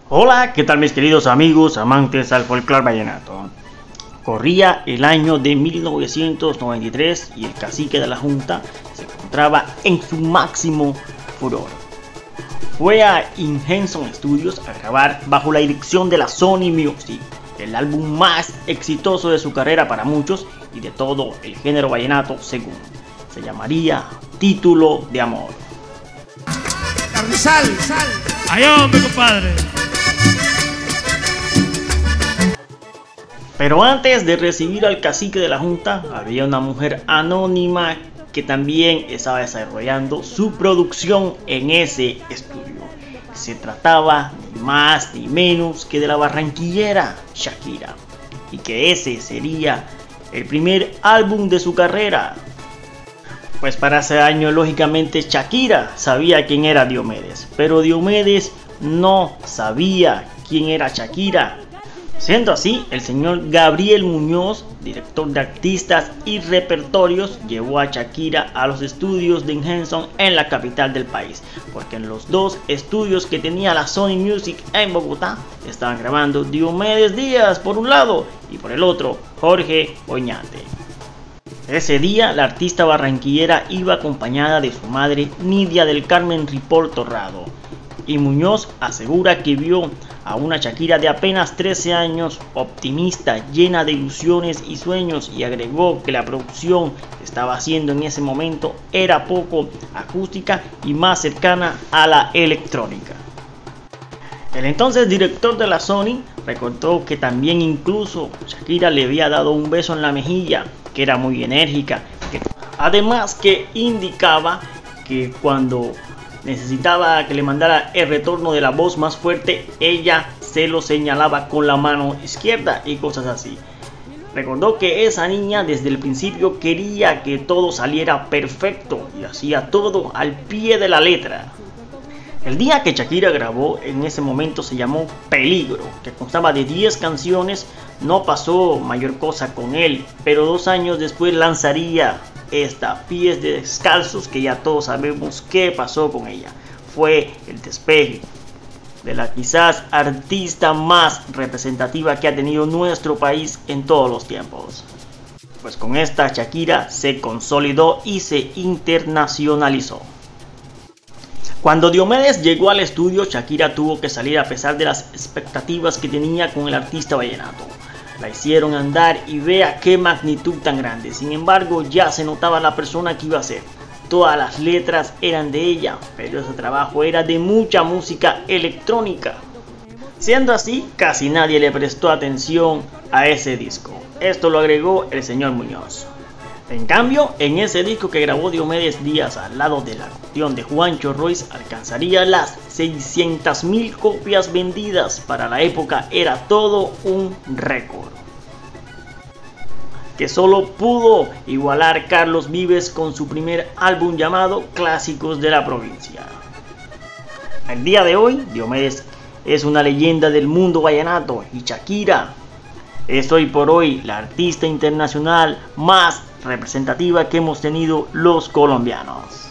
Hola, ¿qué tal mis queridos amigos amantes al folclore vallenato? Corría el año de 1993 y el cacique de la Junta se encontraba en su máximo furor. Fue a Inhenson Studios a grabar bajo la dirección de la Sony Music, el álbum más exitoso de su carrera para muchos y de todo el género vallenato según. Se llamaría Título de Amor. Carrizal. ¡Ay, hombre, compadre! Pero antes de recibir al cacique de la Junta, había una mujer anónima que también estaba desarrollando su producción en ese estudio. Se trataba ni más ni menos que de la barranquillera Shakira, y que ese sería el primer álbum de su carrera. Pues para ese año, lógicamente, Shakira sabía quién era Diomedes, pero Diomedes no sabía quién era Shakira. Siendo así, el señor Gabriel Muñoz, director de artistas y repertorios, llevó a Shakira a los estudios de Inhenson en la capital del país, porque en los dos estudios que tenía la Sony Music en Bogotá estaban grabando Diomedes Díaz por un lado y por el otro Jorge Oñate. Ese día la artista barranquillera iba acompañada de su madre Nidia del Carmen Ripoll Torrado, y Muñoz asegura que vio a una Shakira de apenas 13 años, optimista, llena de ilusiones y sueños, y agregó que la producción que estaba haciendo en ese momento era poco acústica y más cercana a la electrónica. El entonces director de la Sony recordó que también incluso Shakira le había dado un beso en la mejilla, que era muy enérgica, además que indicaba que cuando necesitaba que le mandara el retorno de la voz más fuerte, ella se lo señalaba con la mano izquierda y cosas así. Recordó que esa niña desde el principio quería que todo saliera perfecto y hacía todo al pie de la letra. El día que Shakira grabó en ese momento se llamó Peligro, que constaba de 10 canciones. No pasó mayor cosa con él, pero 2 años después lanzaría esta Pies Descalzos, que ya todos sabemos qué pasó con ella. Fue el despegue de la quizás artista más representativa que ha tenido nuestro país en todos los tiempos. Pues con esta Shakira se consolidó y se internacionalizó. Cuando Diomedes llegó al estudio, Shakira tuvo que salir a pesar de las expectativas que tenía con el artista vallenato. La hicieron andar y vea qué magnitud tan grande. Sin embargo, ya se notaba la persona que iba a ser. Todas las letras eran de ella, pero ese trabajo era de mucha música electrónica. Siendo así, casi nadie le prestó atención a ese disco. Esto lo agregó el señor Muñoz. En cambio, en ese disco que grabó Diomedes Díaz al lado de la cuestión de Juancho Royce, alcanzaría las 600.000 copias vendidas. Para la época era todo un récord, que solo pudo igualar Carlos Vives con su primer álbum llamado Clásicos de la Provincia. Al día de hoy, Diomedes es una leyenda del mundo vallenato y Shakira es hoy por hoy la artista internacional más representativa que hemos tenido los colombianos.